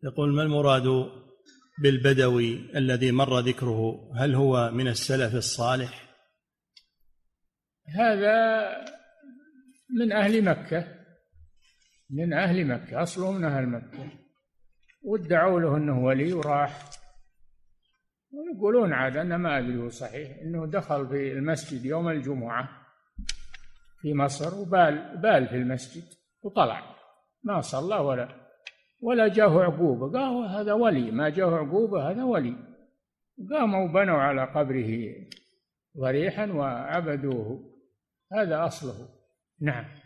يقول: ما المراد بالبدوي الذي مر ذكره؟ هل هو من السلف الصالح؟ هذا من أهل مكة، من أهل مكة، أصله من أهل مكة، وادعوا له أنه ولي وراح. ويقولون عاد، أنا ما أدري هو صحيح، أنه دخل في المسجد يوم الجمعة في مصر وبال في المسجد وطلع، ما صلى ولا جاه عقوبة. قالوا هذا ولي، ما جاه عقوبة، هذا ولي. قاموا وبنوا على قبره ضريحا وعبدوه. هذا أصله. نعم.